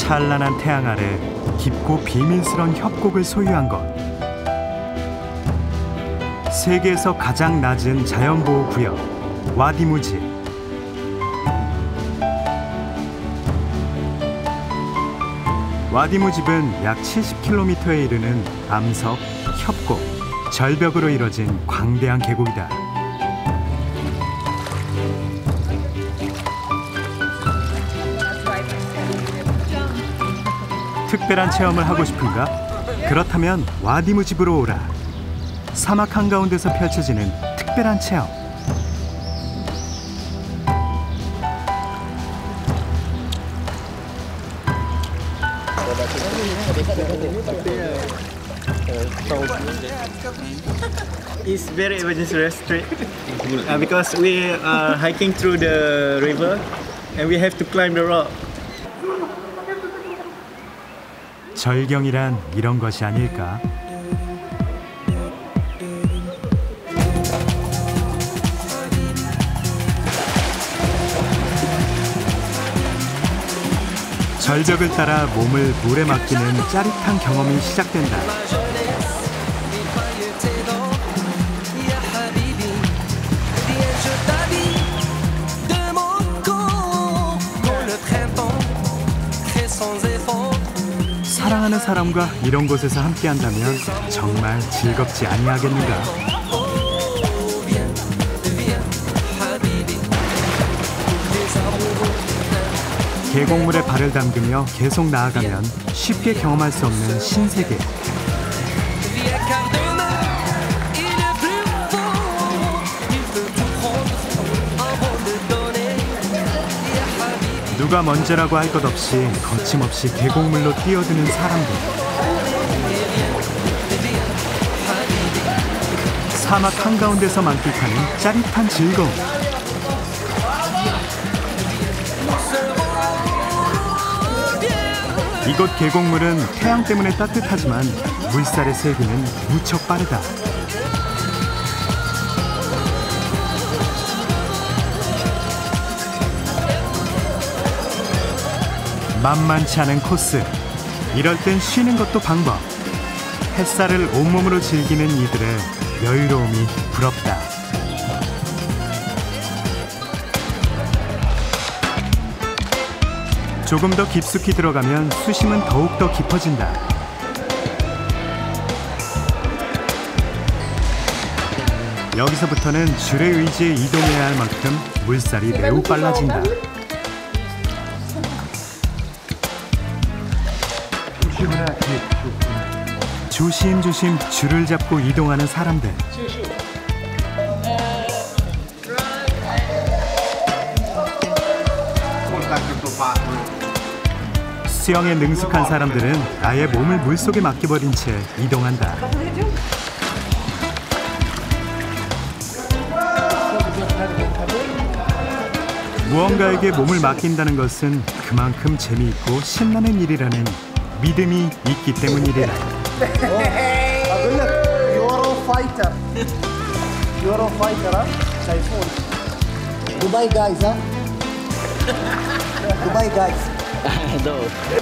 찬란한 태양 아래 깊고 비밀스러운 협곡을 소유한 것. 세계에서 가장 낮은 자연보호구역 와디무지. 와디무집은 약 70km에 이르는 암석, 협곡, 절벽으로 이뤄진 광대한 계곡이다. 특별한 체험을 하고 싶은가? 그렇다면 와디무집으로 오라. 사막 한가운데서 펼쳐지는 특별한 체험. It's very adventurous trip because we are hiking through the river and we have to climb the rock. 절경이란 이런 것이 아닐까? 절벽을 따라 몸을 물에 맡기는 짜릿한 경험이 시작된다. 사랑하는 사람과 이런 곳에서 함께한다면 정말 즐겁지 아니하겠는가? 계곡물에 발을 담그며 계속 나아가면 쉽게 경험할 수 없는 신세계. 누가 먼저라고 할 것 없이 거침없이 계곡물로 뛰어드는 사람들. 사막 한가운데서 만끽하는 짜릿한 즐거움. 이곳 계곡물은 태양 때문에 따뜻하지만 물살의 세기는 무척 빠르다. 만만치 않은 코스. 이럴 땐 쉬는 것도 방법. 햇살을 온몸으로 즐기는 이들의 여유로움이 부럽다. 조금 더 깊숙이 들어가면 수심은 더욱더 깊어진다. 여기서부터는 줄의 의지에 이동해야 할 만큼 물살이 매우 빨라진다. 조심조심 줄을 잡고 이동하는 사람들. 수영에 능숙한 사람들은 아예 몸을 물속에 맡겨버린 채 이동한다. 무언가에게 몸을 맡긴다는 것은 그만큼 재미있고 신나는 일이라는 믿음이 있기 때문이래라. Dubai guys, huh? Dubai guys. No.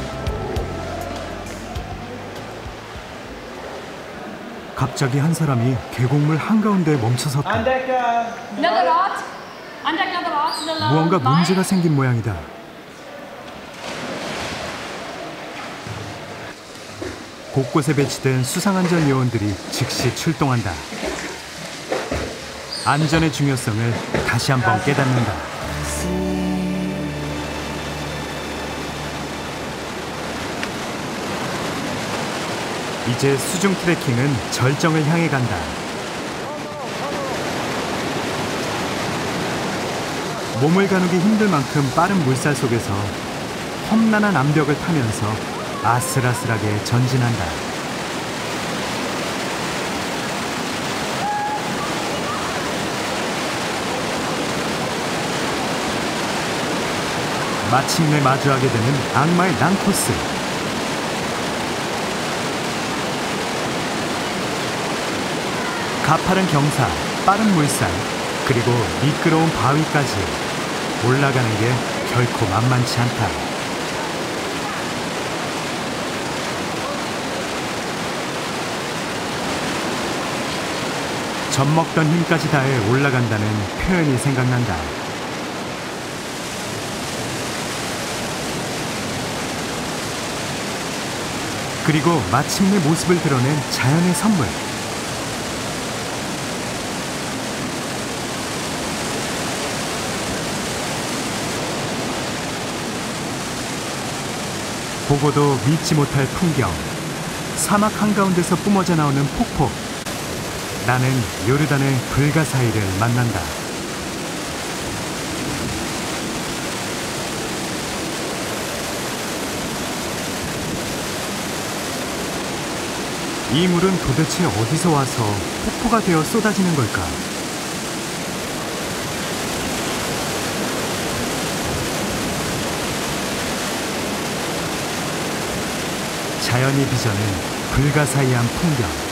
갑자기 한 사람이 계곡물 한가운데 멈춰섰다. 무언가 문제가 생긴 모양이다. 곳곳에 배치된 수상안전 요원들이 즉시 출동한다. 안전의 중요성을 다시 한번 깨닫는다. 이제 수중 트레킹은 절정을 향해 간다. 몸을 가누기 힘들 만큼 빠른 물살 속에서 험난한 암벽을 타면서 아슬아슬하게 전진한다. 마침내 마주하게 되는 악마의 난코스. 가파른 경사, 빠른 물살, 그리고 미끄러운 바위까지 올라가는 게 결코 만만치 않다. 젖먹던 힘까지 다해 올라간다는 표현이 생각난다. 그리고 마침내 모습을 드러낸 자연의 선물. 보고도 믿지 못할 풍경. 사막 한가운데서 뿜어져 나오는 폭포. 나는 요르단의 불가사의를 만난다. 이 물은 도대체 어디서 와서 폭포가 되어 쏟아지는 걸까? 자연이 빚어낸 불가사의한 풍경.